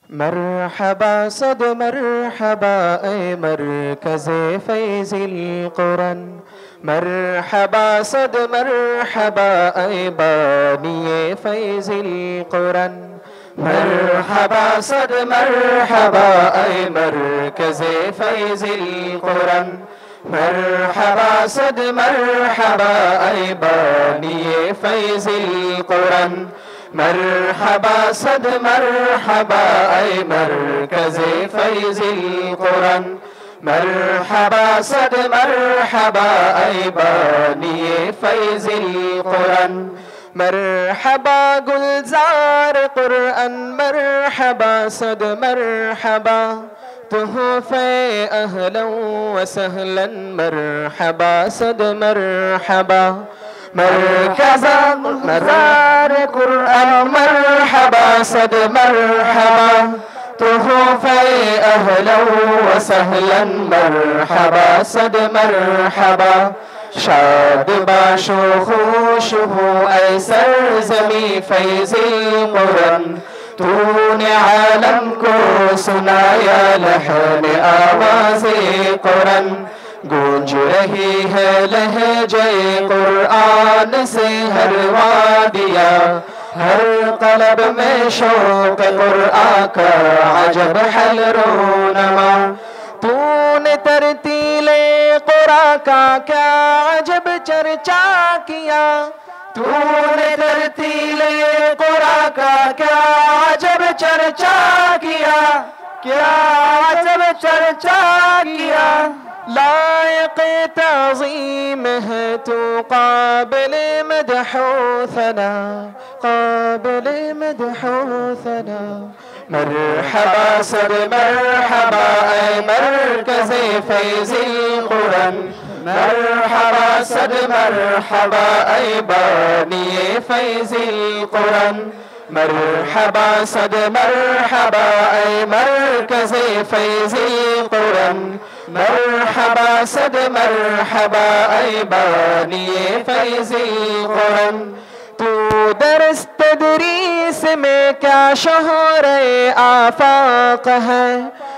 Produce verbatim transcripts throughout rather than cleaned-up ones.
मरहबा सद मरहबा ए मरकज़े फैज़िल कुरान, मरहबा सद मरहबा ए बानिए फैज़िल कुरान, मरहबा सद मरहबा ए मरकज़े फैज़िल कुरान, मरहबा सद मरहबा ए बानिए फैज़िल कुरान, मरहबा सद मरहबा ए मरकज़े फैज़िल कुरान, मरहबा सद मरहबा ए बानिए फैज़िल कुरान, मरहबा गुलजार कुरान, मरहबा सद मरहबा तुहफ़े अहलन व सहलन, मरहबा सद मरहबा मरकज़ा मज़ार कुरान, मरहबा सद मरहबा तुहफ़े अहलन व सहलन, मरहबा सद मरहबा शाद बाशो खुश हो ऐ सरज़मी फैज़िल कुरान, तूने आलम को सुनाया लहन आवाज़े कुरान, गूंज रही है लहजे कुरान से हर वादिया, हर क़ल्ब में शौक़ कुरान का अजब हल रोनमा, तूने तरतीले कुरान का क्या अजब चर्चा किया, तूने तरतीले कुरान का क्या अजब चर्चा किया, क्या अजब चर्चा किया, लायक़ ताज़ीम है तू क़ाबिल मदह व सना, क़ाबिल मदह व सना, मरहबा सद मरहबा ए मरकज़े फैज़िल कुरान, मरहबा सद मरहबा ए बानिए फैज़िल कुरान, मरहबा सद मरहबा ए मरकज़े फैज़िल कुरान, मरहबा सद मरहबा ए बानिए फैज़िल कुरान, तू दरस तदरीस में क्या शोहरे आफाक है,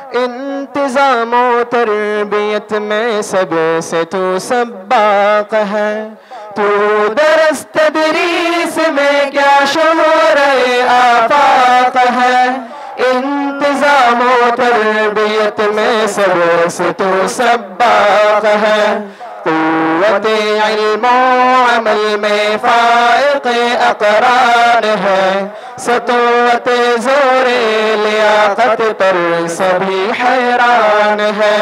इंतज़ाम व तरबियत में सबसे तू सब्बाक है, तू दरस तदरीस में क्या शोहरे आफाक है, इंतज़ाम व तरबियत में सबसे तू सब्बाक है, क़ुव्वत इल्म व अमल में फ़ाइक़ अक़रान है, सतवत ज़ोरे लियाक़त पर सभी हैरान है,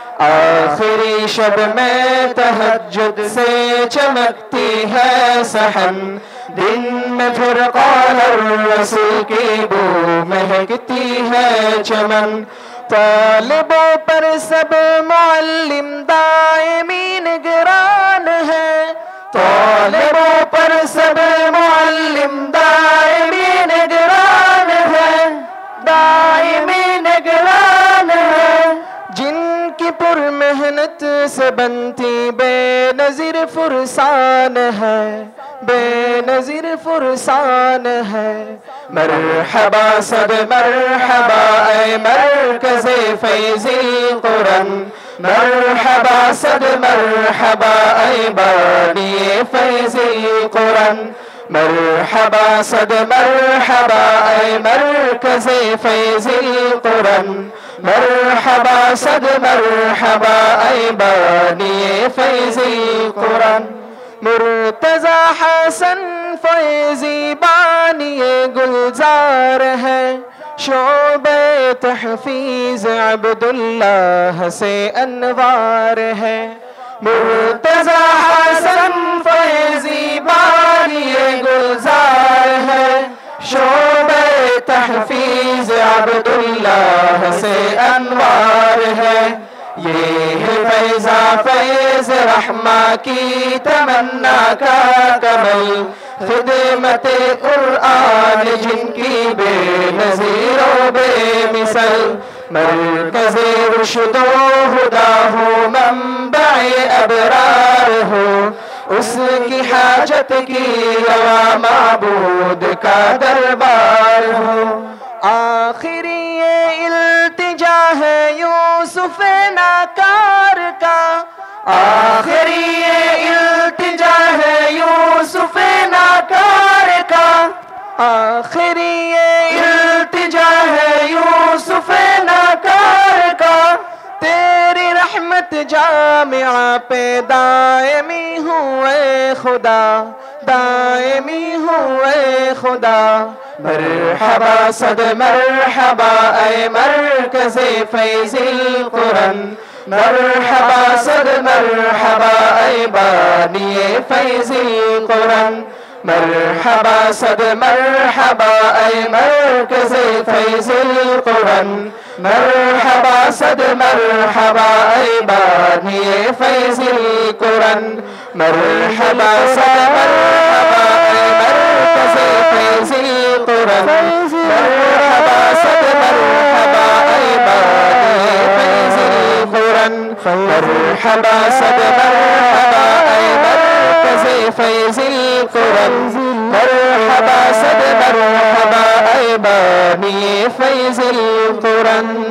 आखिरी शब में तहज्जुद से चमकती है सहन, दिन में फिर क़ौल रसूल की बू महकती है चमन, तालिबों पर सब मुअल्लिम दायमी निगरान है, तालिबों पर सब मुअल्लिम दायमी निगरान है, दायमी निगरान है, जिनकी पुर मेहनत से बनती बेनज़ीर फुरसान है, बेनज़ीर फुरसान है, मरहबा सद मरहबा ए मरकज़े फैज़िल कुरान, मरहबा सद मरहबा ए बानिए फैज़िल कुरान, मरहबा सद मरहबा ए मरकज़े फैज़िल कुरान, मरहबा सद मरहबा ए बानिए फैज़िल कुरान, मुर्तज़ा हसन फैज़ी बानिए गुलजार है, शोबे तहफ़ीज़ अब्दुल्लाह से अनवार है, मुर्तज़ा हसन फैज़ी बानिए गुलजार है, शोबे तहफ़ीज़ अब्दुल्लाह से अनवार है, ये है फैज़ा फैज़ रहमा की तमन्ना का कमल, खिदमत कुरान जिनकी बेनज़ीर व बेमिसल, मरकज़े रुश्द व हुदा हो, मंबए अबरार हो, उसकी हाजत की रवा माबूद का दरबार हो, आखिरी आखिरी ये इल्तिजा है यूसुफ नाकार का, आखिरी ये इल्तिजा है यूसुफ नाकार का, तेरी रहमत जामिया पे दायमी हुए खुदा, दायमी हुए खुदा। मरहबा सद मरहबा ऐ मरकज़े फैज़िल कुरान, मरहबा सद मरहबा ऐ बानिए फैज़िल कुरान, मरहबा सद मरहबा ऐ मरकज़े फैज़िल कुरान, मरहबा सद मरहबा ऐ बानिए फैज़िल कुरान, मरहबा सद मरहबा ऐ मरकज़े फैज़िल कुरान, मरहबा सद मरहबा ऐ बानिए फैज़िल कुरान, मरहबा सद मरहबा ऐ मरकज़े फैज़िल कुरान, मरहबा सद मरहबा ऐ बानिए फैज़िल कुरान।